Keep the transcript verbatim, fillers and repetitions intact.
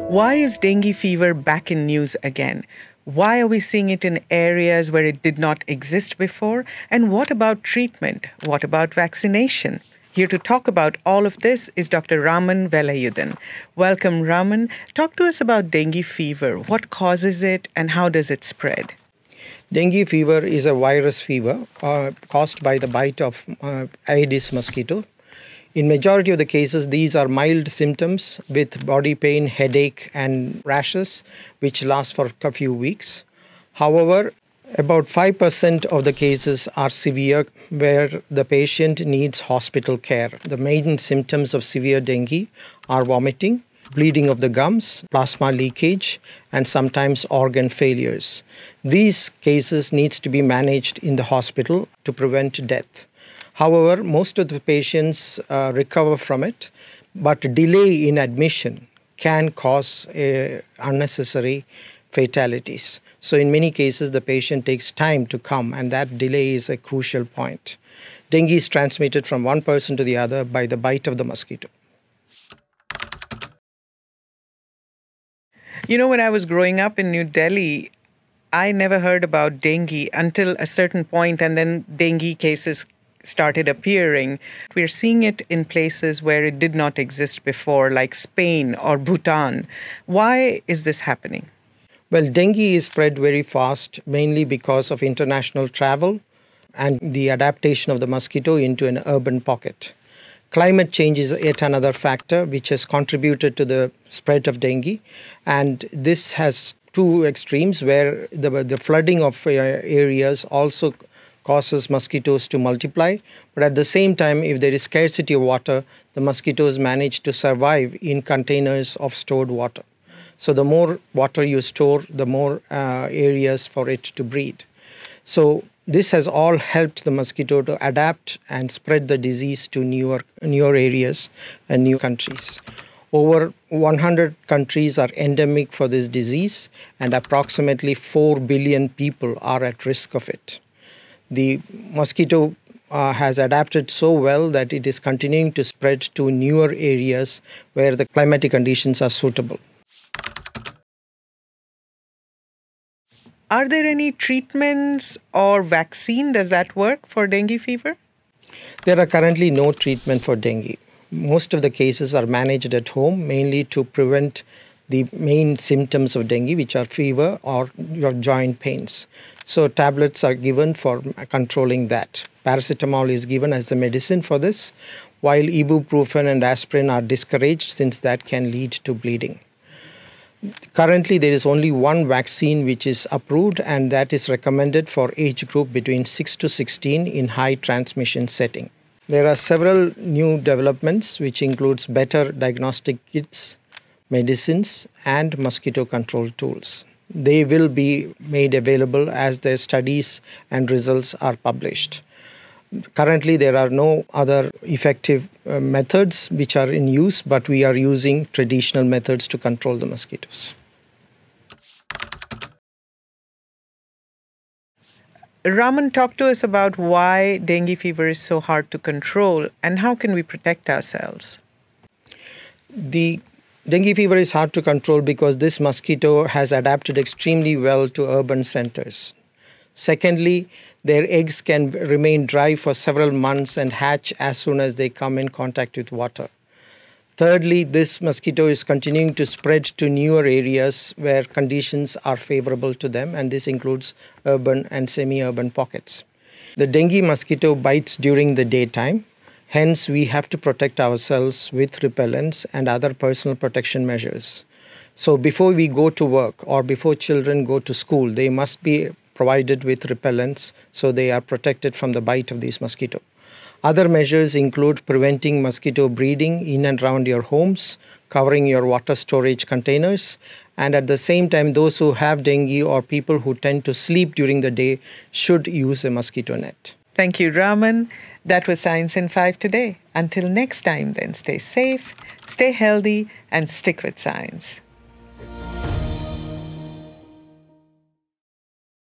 Why is dengue fever back in news again? Why are we seeing it in areas where it did not exist before? And what about treatment? What about vaccination? Here to talk about all of this is Doctor Raman Velayudan. Welcome, Raman. Talk to us about dengue fever. What causes it and how does it spread? Dengue fever is a virus fever uh, caused by the bite of uh, Aedes mosquito. In majority of the cases, these are mild symptoms with body pain, headache, and rashes, which last for a few weeks. However, about five percent of the cases are severe, where the patient needs hospital care. The main symptoms of severe dengue are vomiting, bleeding of the gums, plasma leakage, and sometimes organ failures. These cases needs to be managed in the hospital to prevent death. However, most of the patients uh, recover from it, but delay in admission can cause uh, unnecessary fatalities. So in many cases, the patient takes time to come, and that delay is a crucial point. Dengue is transmitted from one person to the other by the bite of the mosquito. You know, when I was growing up in New Delhi, I never heard about dengue until a certain point, and then dengue cases started appearing. We're seeing it in places where it did not exist before, like Spain or Bhutan. Why is this happening? Well, dengue is spread very fast, mainly because of international travel and the adaptation of the mosquito into an urban pocket. Climate change is yet another factor which has contributed to the spread of dengue, and this has two extremes where the, the flooding of uh, areas also causes mosquitoes to multiply, but at the same time, if there is scarcity of water, the mosquitoes manage to survive in containers of stored water. So the more water you store, the more uh, areas for it to breed. So this has all helped the mosquito to adapt and spread the disease to newer, newer areas and new countries. Over one hundred countries are endemic for this disease, and approximately four billion people are at risk of it. The mosquito uh, has adapted so well that it is continuing to spread to newer areas where the climatic conditions are suitable. Are there any treatments or vaccine? Does that work for dengue fever? There are currently no treatment for dengue. Most of the cases are managed at home, mainly to prevent the main symptoms of dengue, which are fever or your joint pains. So tablets are given for controlling that. Paracetamol is given as the medicine for this, while ibuprofen and aspirin are discouraged since that can lead to bleeding. Currently, there is only one vaccine which is approved, and that is recommended for age group between six to sixteen in high transmission setting. There are several new developments which includes better diagnostic kits, medicines, and mosquito control tools. They will be made available as their studies and results are published. Currently, there are no other effective uh, methods which are in use, but we are using traditional methods to control the mosquitoes. Raman, talk to us about why dengue fever is so hard to control and how can we protect ourselves? The dengue fever is hard to control because this mosquito has adapted extremely well to urban centers. Secondly, their eggs can remain dry for several months and hatch as soon as they come in contact with water. Thirdly, this mosquito is continuing to spread to newer areas where conditions are favorable to them, and this includes urban and semi-urban pockets. The dengue mosquito bites during the daytime. Hence, we have to protect ourselves with repellents and other personal protection measures. So before we go to work or before children go to school, they must be provided with repellents so they are protected from the bite of these mosquitoes. Other measures include preventing mosquito breeding in and around your homes, covering your water storage containers, and at the same time, those who have dengue or people who tend to sleep during the day should use a mosquito net. Thank you, Raman. That was Science in five today. Until next time, then, stay safe, stay healthy, and stick with science.